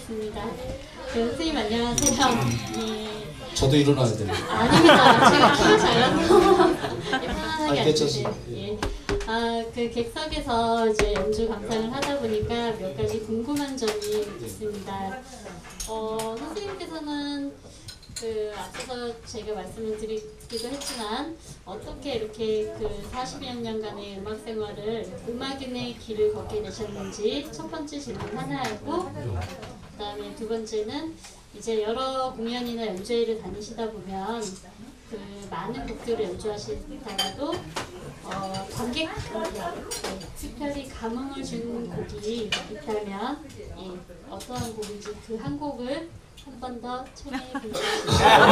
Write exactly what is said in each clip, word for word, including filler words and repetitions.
하겠습니다. 그, 선생님 안녕하세요. 예. 저도 일어나야 돼요. 아닙니다. 제가 키가 작아서 예, 편안하게 아, 앉으세요. 예. 아, 그 객석에서 이제 연주 감상을 하다 보니까 몇 가지 궁금한 점이 있습니다. 어, 선생님께서는 그 앞서서 제가 말씀을 드리기도 했지만 어떻게 이렇게 그 사십여 년간의 음악 생활을 음악인의 길을 걷게 되셨는지 첫 번째 질문 하나하고, 그 다음에 두 번째는 이제 여러 공연이나 연주회를 다니시다 보면 그 많은 곡들을 연주하시다가도 어, 관객분께 네, 특별히 감흥을 준 곡이 있다면 예, 어떠한 곡인지 그 한 곡을 한 번 더 청해 보겠습니다.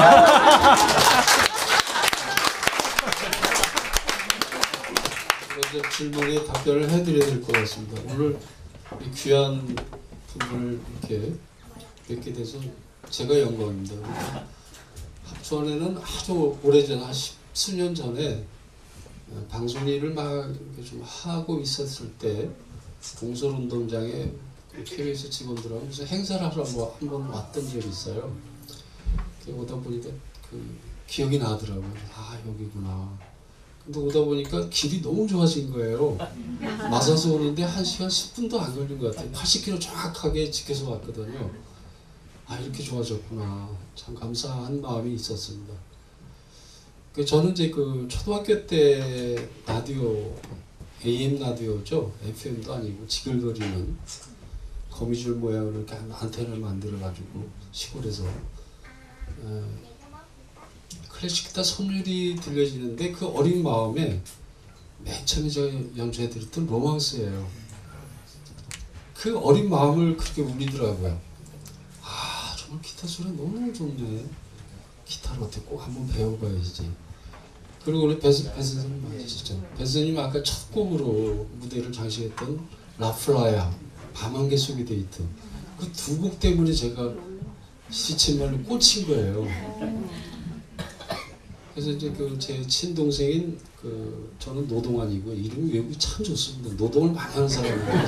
먼저 질문에 답변을 해드려야 될 것 같습니다. 오늘 이 귀한 분을 이렇게 뵙게 돼서 제가 영광입니다. 합주원에는 아주 오래전, 한 십수 년 전에 방송 일을 막 이렇게 좀 하고 있었을 때 동설운동장에 케이비에스 직원들하고 무슨 행사를 하러 뭐 한번 왔던 적이 있어요. 오다 보니까 그 기억이 나더라고요. 아, 여기구나. 근데 오다 보니까 길이 너무 좋아진 거예요. 맞아서 오는데 한 시간 십 분도 안 걸린 것 같아요. 팔십 킬로미터 정확하게 지켜서 왔거든요. 아, 이렇게 좋아졌구나. 참 감사한 마음이 있었습니다. 그 저는 이제 그 초등학교 때 라디오, 에이엠 라디오죠. 에프엠도 아니고 지글거리는 거미줄 모양으로 이렇게 안테나를 만들어가지고 시골에서 어, 클래식 기타 선율이 들려지는데 그 어린 마음에 맨 처음에 제가 연주해드렸던 로망스예요. 그 어린 마음을 그렇게 울리더라고요. 아, 정말 기타 소리 너무 좋네. 기타를 어떻게 꼭 한번 배워봐야지. 그리고 우리 배, 배 선생님 맞으시죠? 배 선생님 아까 첫 곡으로 무대를 장식했던 라플라야, 밤안개 속의 데이트, 그 두 곡 때문에 제가 시체말로 꽂힌 거예요. 그래서 이제 그 제 친동생인 그 저는 노동환이고 이름이 외국이 참 좋습니다. 노동을 많이 하는 사람이에요.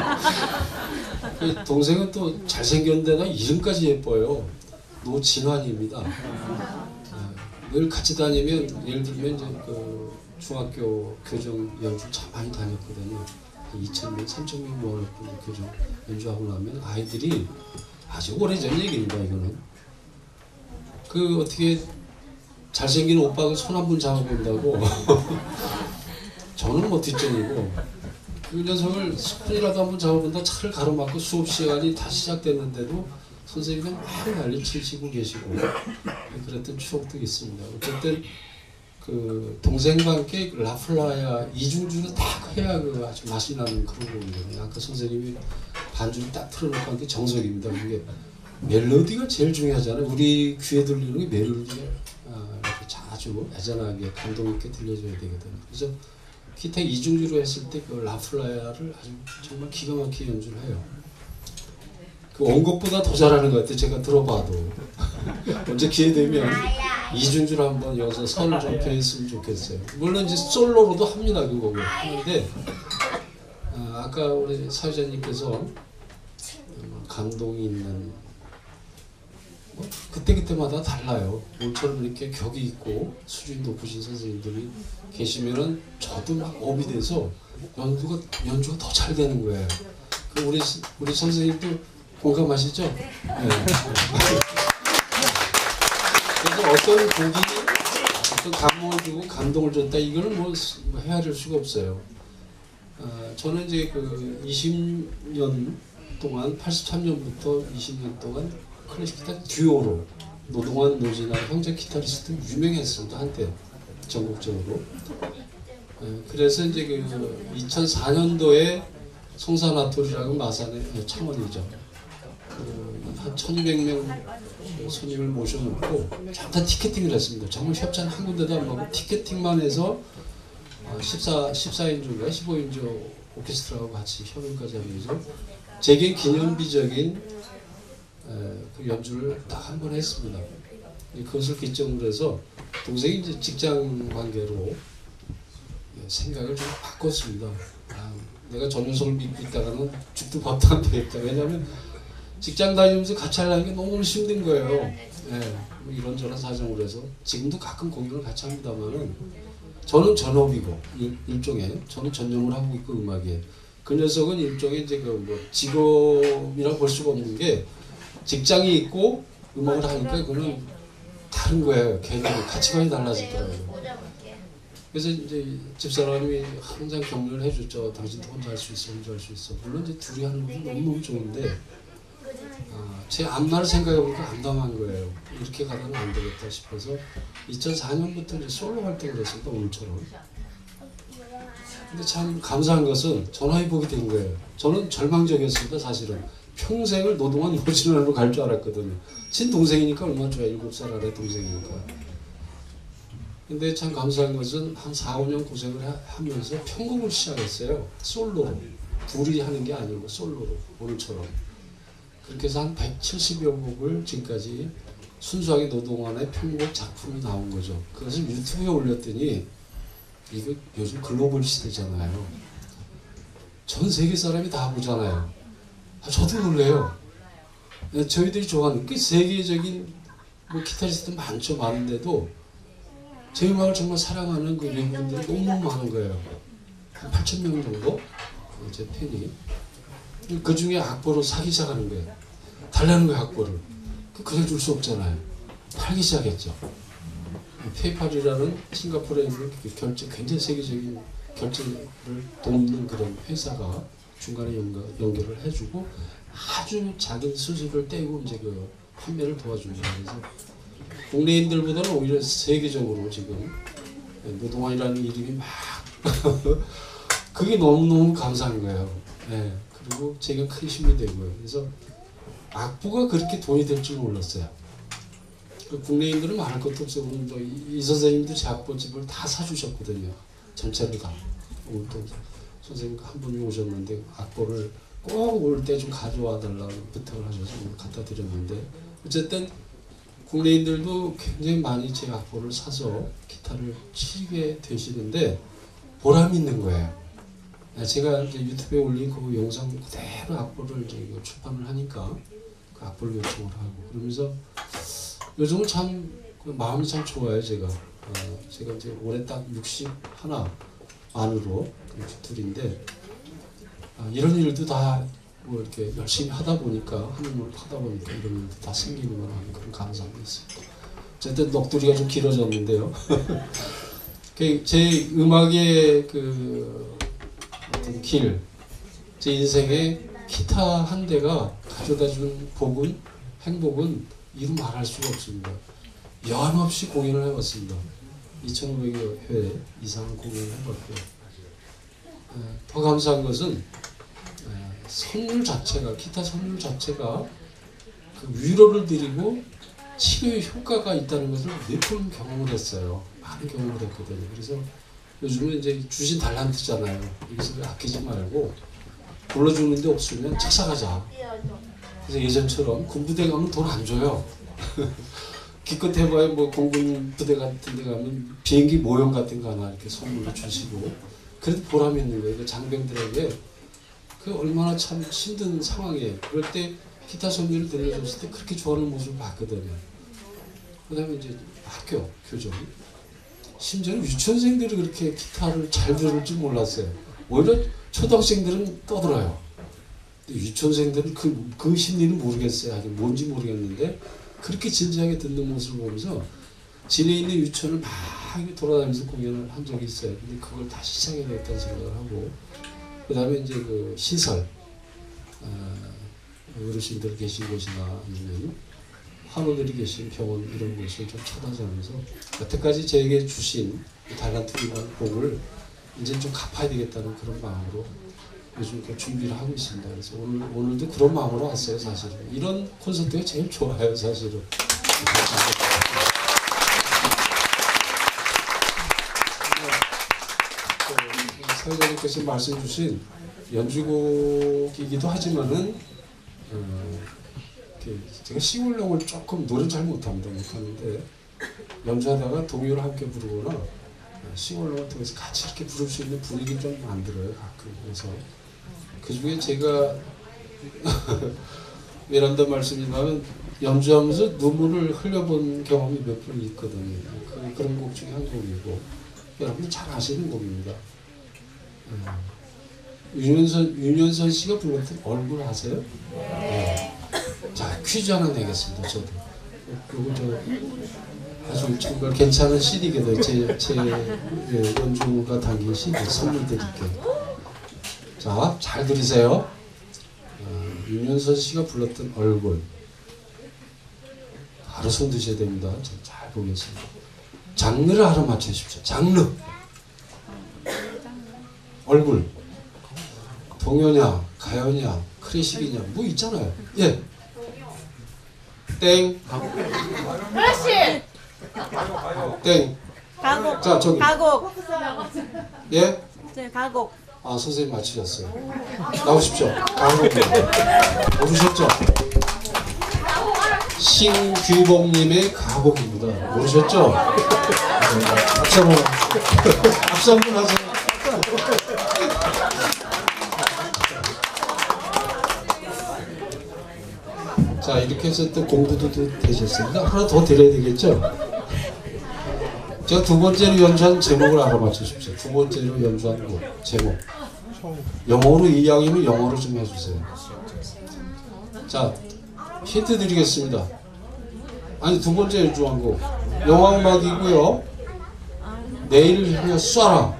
그 동생은 또 잘생겼는데다 이름까지 예뻐요. 노진환입니다. 네, 늘 같이 다니면 예를 들면 이제 그 중학교 교정 연주 참 많이 다녔거든요. 이천 명, 삼천 명 모아놓고 교정 연주하고 나면 아이들이 아주 오래전 얘기입니다. 이거는 그 어떻게 잘생긴 오빠가 손 한 번 잡아본다고 저는 뭐 뒷전이고 그 녀석을 손이라도 한 번 잡아본다 차를 가로막고 수업 시간이 다 시작됐는데도 선생님은 막 난리 치시고 계시고 그랬던 추억도 있습니다. 어쨌든 그 동생과 함께 라플라야 이중주는 딱 해야 그 아주 맛이 나는 그런 곡이거든요. 아까 선생님이 반주를 딱 틀어놓고 한 게 정석입니다. 그게 멜로디가 제일 중요하잖아요. 우리 귀에 들리는 게 멜로디가 아, 이렇게 자주 애잔하게 감동 있게 들려줘야 되거든요. 그래서 기타 이중주로 했을 때 그 라플라야를 아주 정말 기가 막히게 연주를 해요. 그 원곡보다 더 잘하는 것 같아요. 제가 들어봐도. 언제 기회 되면 이중주를 한번 여기서 선을 좀 펴했으면 좋겠어요. 물론 이제 솔로로도 합니다. 그 곡을. 하는데 아, 아까 우리 사회자님께서 감동이 있는 뭐 그때그때마다 달라요. 오늘처럼 이렇게 격이 있고 수준이 높으신 선생님들이 계시면은 저도 막 업이 돼서 연주가, 연주가 더 잘 되는 거예요. 그 우리, 우리 선생님도 공감하시죠? 네. 그래서 어떤 곡이 어떤 감동을 주고 감동을 줬다 이거는 뭐 헤아릴 수가 없어요. 어, 저는 이제 그 이십 년 동안 팔십삼 년부터 이십 년 동안 클래식 기타 듀오로 노동환, 노진아 형제 기타리스트 유명했습니다. 한때 전국적으로. 어, 그래서 이제 그 이천사 년도에 송사나토리라고 마산의 창원이죠. 한 천이백 명 손님을 모셔놓고 잠깐 티켓팅을 했습니다. 정말 협찬 한 군데도 안 받고 티켓팅만 해서 십사, 십사 인조인가 십오 인조 오케스트라하고 같이 협연까지 하면서 제게 기념비적인 에, 그 연주를 딱 한 번 했습니다. 그것을 기점으로 해서 동생이 이제 직장 관계로 생각을 좀 바꿨습니다. 아, 내가 전유석을 믿고 있다가는 죽도 밥도 안 되겠다. 왜냐하면 직장 다니면서 같이 하려는 게 너무 힘든 거예요. 예, 뭐 이런저런 사정으로 해서 지금도 가끔 공연을 같이 합니다만은 저는 전업이고 일, 일종의 저는 전념을 하고 있고 음악에 그 녀석은 일종의 이제 그 뭐 직업이라 볼 수가 없는 게 직장이 있고 음악을 하니까 그거는 다른 거예요. 개념이 가치관이 달라지더라고요. 그래서 이제 집사람이 항상 격려를 해줬죠. 당신도 혼자 할 수 있어, 혼자 할 수 있어. 물론 이제 둘이 하는 것도 너무너무 좋은데 아, 제 앞날을 생각해보니까 암담한 거예요. 이렇게 가다는 안 되겠다 싶어서 이천사 년부터 이제 솔로 활동을 했습니다. 오늘처럼. 근데 참 감사한 것은 전화위복이 된 거예요. 저는 절망적이었습니다. 사실은. 평생을 노동한 노진으로 갈 줄 알았거든요. 친동생이니까 얼마나 좋아요. 일곱 살 아래 동생이니까. 근데 참 감사한 것은 한 사, 오 년 고생을 하, 하면서 편곡을 시작했어요. 솔로로. 둘이 하는 게 아니고 솔로로. 오늘처럼. 그렇게 해서 한 백칠십여 곡을 지금까지 순수하게 노동환의 편곡 작품이 나온 거죠. 그것을 유튜브에 올렸더니 이거 요즘 글로벌 시대잖아요. 전 세계 사람이 다 보잖아요. 아, 저도 놀래요. 저희들이 좋아하는 그 세계적인 뭐 기타리스트 많죠. 많은데도 제 음악을 정말 사랑하는 그 외국인들이 너무 많은 거예요. 한 팔천 명 정도 제 팬이. 그 중에 악보를 사기 시작하는 거예요. 달라는 거예요, 악보를. 그냥 줄 수 없잖아요. 팔기 시작했죠. 페이팔이라는 싱가포르에 있는 결제, 굉장히 세계적인 결제를 돕는 그런 회사가 중간에 연결, 연결을 해주고 아주 작은 수수료를 떼고 이제 그 판매를 도와줍니다. 그래서 국내인들보다는 오히려 세계적으로 지금 노동환이라는 이름이 막 그게 너무너무 감사한 거예요. 네. 그리고 제가 큰 힘이 되고요. 그래서 악보가 그렇게 돈이 될 줄 몰랐어요. 그 국내인들은 말할 것도 없어요. 뭐 이, 이 선생님도 제 악보집을 다 사주셨거든요. 전체를 다. 오늘 또 선생님 한 분이 오셨는데 악보를 꼭 올 때 좀 가져와 달라고 부탁을 하셔서 오늘 갖다 드렸는데 어쨌든 국내인들도 굉장히 많이 제 악보를 사서 기타를 치게 되시는데 보람 있는 거예요. 제가 이제 유튜브에 올린 그 영상 그대로 악보를 이제 출판을 하니까 그 악보를 요청을 하고 그러면서 요즘은 참 그 마음이 참 좋아요. 제가 어, 제가 이제 올해 딱 육십 하나 만으로 둘인데 아, 이런 일도 다 뭐 이렇게 열심히 하다 보니까 하는 걸 하다 보니까 이런 일도 다 생기는 하는 그런 감사함이 있습니다. 어쨌든 넋두리가 좀 길어졌는데요. 제 음악의 그 어떤 길, 제 인생의 기타 한 대가 가져다준 복은, 행복은 이루 말할 수가 없습니다. 연없이 공연을 해봤습니다. 이천오백여 회 이상 공연을 해봤고요. 더 감사한 것은 선율 자체가, 기타 선율 자체가 그 위로를 드리고 치료의 효과가 있다는 것을 몇 번 경험을 했어요. 많은 경험을 했거든요. 그래서 요즘은 이제 주신 달란트잖아요. 이것을 아끼지 말고 불러주는 데 없으면 착삭하자. 그래서 예전처럼 군부대 가면 돈 안 줘요. 기껏 해봐야 뭐 공군 부대 같은 데 가면 비행기 모형 같은 거 하나 이렇게 선물로 주시고 그래도 보람 있는 거예요. 장병들에게 그 얼마나 참 힘든 상황이에요. 그럴 때 기타 선율을 들려줬을 때 그렇게 좋아하는 모습을 봤거든요. 그 다음에 이제 학교, 교정. 심지어는 유치원생들이 그렇게 기타를 잘 들을 줄 몰랐어요. 오히려 초등학생들은 떠들어요. 유치원생들은 그, 그 심리는 모르겠어요. 하긴 뭔지 모르겠는데 그렇게 진지하게 듣는 모습을 보면서 진해 있는 유치원을 막 돌아다니면서 공연을 한 적이 있어요. 근데 그걸 다시 시작해야 되겠다는 생각을 하고 그 다음에 이제 그 시설 어, 어르신들 계신 곳이나 아니면 환우들이 계신 병원 이런 곳을 좀 찾아다니면서 여태까지 저에게 주신 달란트라는 복을 이제 좀 갚아야 되겠다는 그런 마음으로 요즘 준비를 하고 있습니다. 그래서 오늘, 오늘도 그런 마음으로 왔어요. 사실은 이런 콘서트가 제일 좋아요. 사실은 사회자님께서 말씀 주신 연주곡이기도 하지만은 어, 제가 싱얼롱을 조금 노래는 잘 못합니다. 못하는데 연주하다가 동요를 함께 부르거나 싱얼롱을 통해서 같이 이렇게 부를 수 있는 분위기를 좀 만들어요. 가끔. 그래서 그 중에 제가 미란다 말씀이라면 연주하면서 눈물을 흘려본 경험이 몇 번 있거든요. 그, 그런 곡 중에 한 곡이고 여러분 잘 아시는 곡입니다. 음. 윤현선, 윤현선 씨가 불렀던 얼굴 아세요? 네. 자, 퀴즈 하나 내겠습니다. 저도. 요거 저 아주 정말 괜찮은 씨디거든요. 제, 제 예, 연주가 담긴 씨디 선물 드릴게요. 자, 잘 들으세요. 어, 윤현선 씨가 불렀던 얼굴. 바로 손 드셔야 됩니다. 잘 보겠습니다. 장르를 하나 맞춰주십시오. 장르. 얼굴. 동요냐, 가요냐, 클래식이냐, 뭐 있잖아요. 예. 땡. 그렇지. 땡. 가곡. 자, 저기. 가곡. 예? 네, 가곡. 아, 선생님 맞추셨어요. 나오십시오. 가곡입니다. 모르셨죠? 신규봉님의 가곡입니다. 모르셨죠? 박수 한번 박수 한번 하세요. 자, 이렇게 해서 또 공부도 되셨습니다. 하나 더 드려야 되겠죠? 제가 두 번째로 연주한 제목을 알아맞혀 주십시오. 두 번째로 연주한 곡, 제목. 영어로 이야기는 영어로 좀 해주세요. 자, 힌트 드리겠습니다. 아니, 두 번째 연주한 곡. 영화음악이고요. 내일을 향해 쏴라.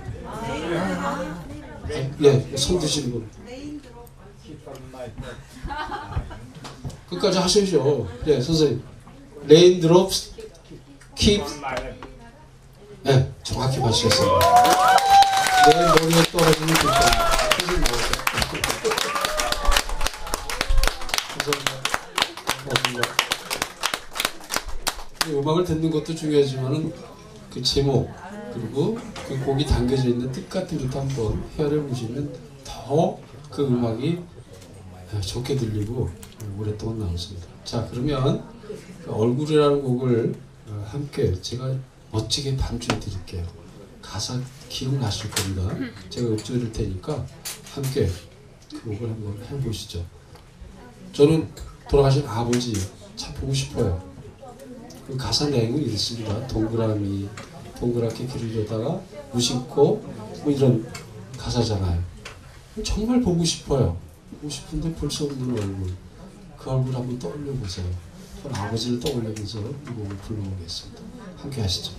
예, 손 드시는 분. 끝까지 하셔야죠. 네, 선생님. Raindrops keep. 네, 정확히 맞추셨습니다. 내 머리에 떨어지는 빗방. 선생님 나오세요. 감사합니다. 고맙습니다. 음악을 듣는 것도 중요하지만은 그 제목 그리고 그 곡이 담겨져 있는 뜻 같은 것도 한번 헤아려 보시면 더 그 음악이 좋게 들리고 오랫동안 남습니다. 자, 그러면 그 얼굴이라는 곡을 함께 제가 멋지게 반주해 드릴게요. 가사 기억나실 겁니다. 제가 읊조릴 릴 테니까 함께 그 곡을 한번 해보시죠. 저는 돌아가신 아버지 참 보고 싶어요. 그 가사 내용은 이렇습니다. 동그라미 동그랗게 그리려다가 무심코 뭐 이런 가사잖아요. 정말 보고 싶어요. 보고 싶은데 볼 수 없는 얼굴. 그 얼굴 한번 떠올려 보세요. 전 아버지를 떠올리면서 이 곡을 불러보겠습니다. 함께 하시죠.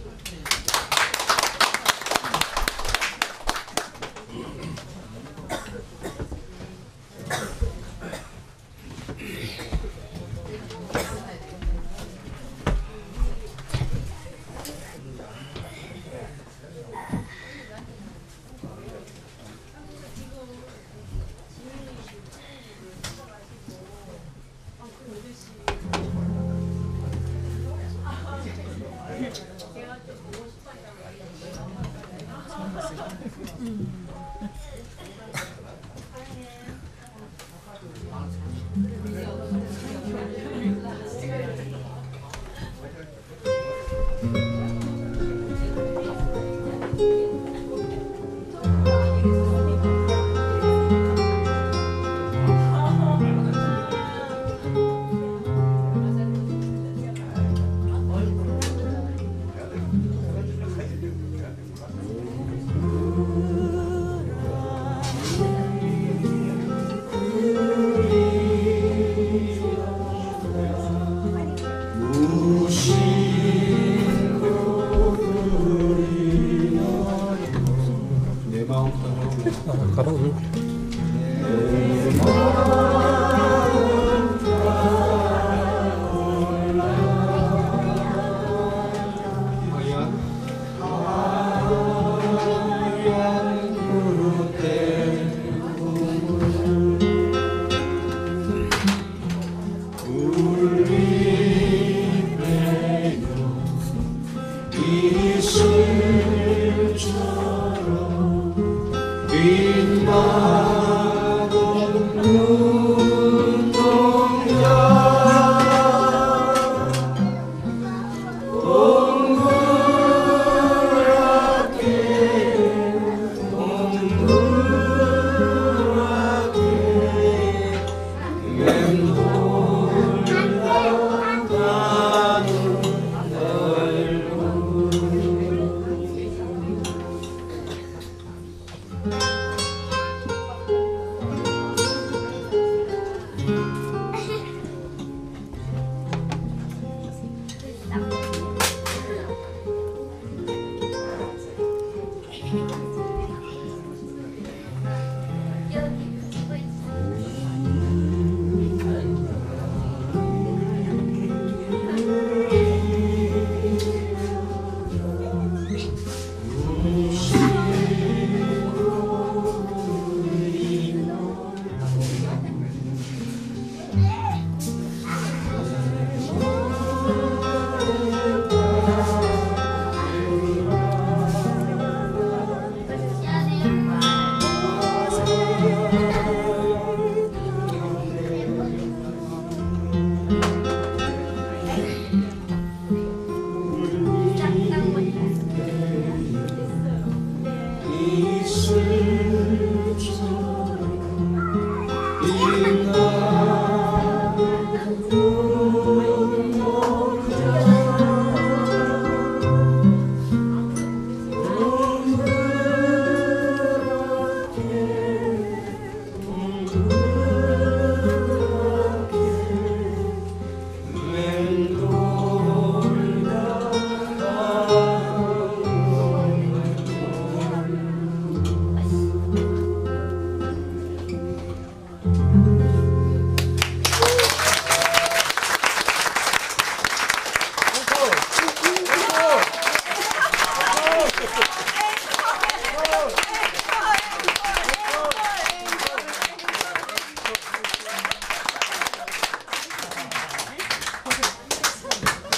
왼손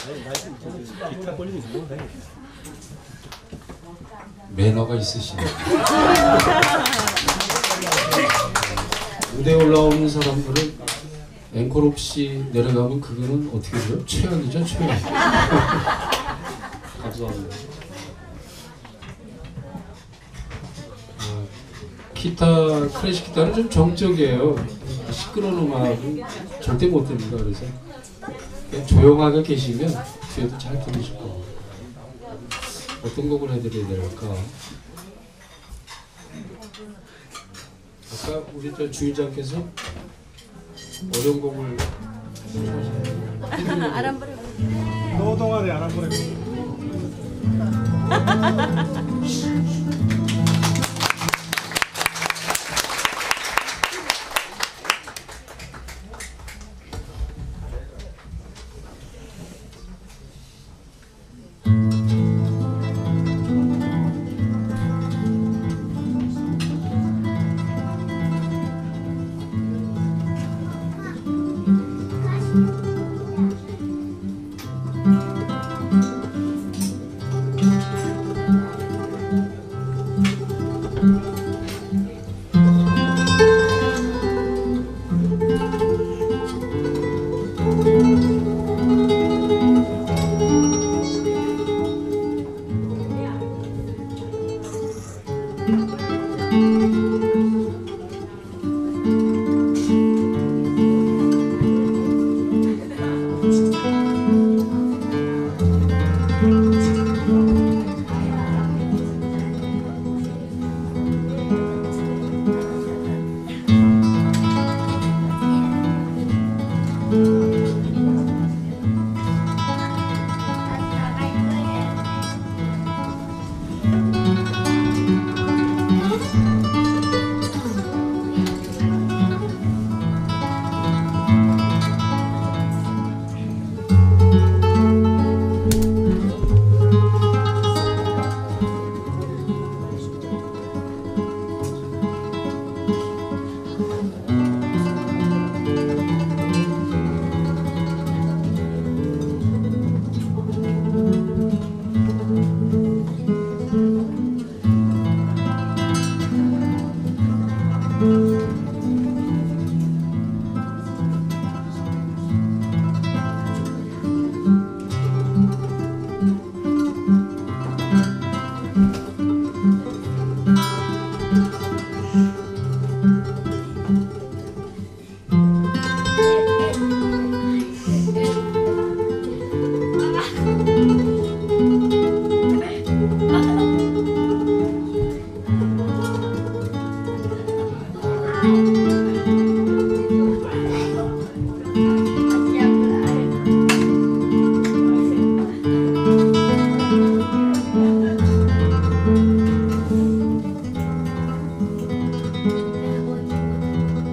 매너가 있으시네. 무대에 올라오는 사람들은 앵콜 없이 내려가면 그거는 어떻게 돼요? 최악이죠, 최악. 감사합니다. 아, 기타, 클래식 기타는 좀 정적이에요. 시끄러운 음악은 절대 못 됩니다. 그래서 그냥 조용하게 계시면 뒤에도 잘 들으실 겁니다. 어떤 곡을 해드려야 될까? 아까 우리 저 주인장께서 어려운 곡을 아람브레. 노동아리 아람브레.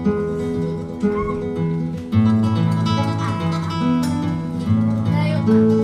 Thank you.